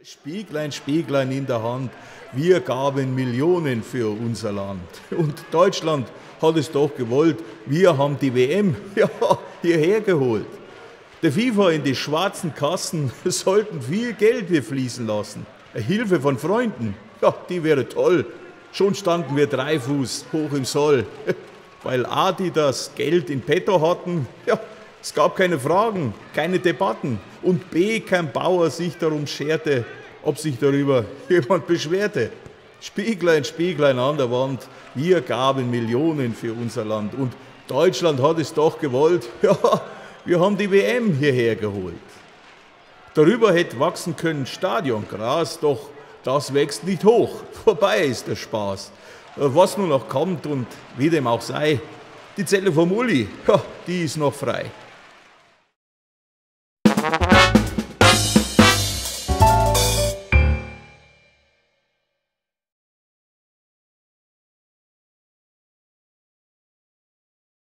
Spieglein, Spieglein in der Hand, wir gaben Millionen für unser Land. Und Deutschland hat es doch gewollt, wir haben die WM hierher geholt. Der FIFA in die schwarzen Kassen sollten viel Geld wir fließen lassen. Hilfe von Freunden, die wäre toll. Schon standen wir 3 Fuß hoch im Soll. Weil A, die das Geld in petto hatten, es gab keine Fragen, keine Debatten. Und B, kein Bauer sich darum scherte, ob sich darüber jemand beschwerte. Spieglein, Spieglein an der Wand, wir gaben Millionen für unser Land. Und Deutschland hat es doch gewollt, wir haben die WM hierher geholt. Darüber hätte wachsen können Stadiongras, doch das wächst nicht hoch. Vorbei ist der Spaß. Was nun noch kommt und wie dem auch sei, die Zelle vom Uli, die ist noch frei.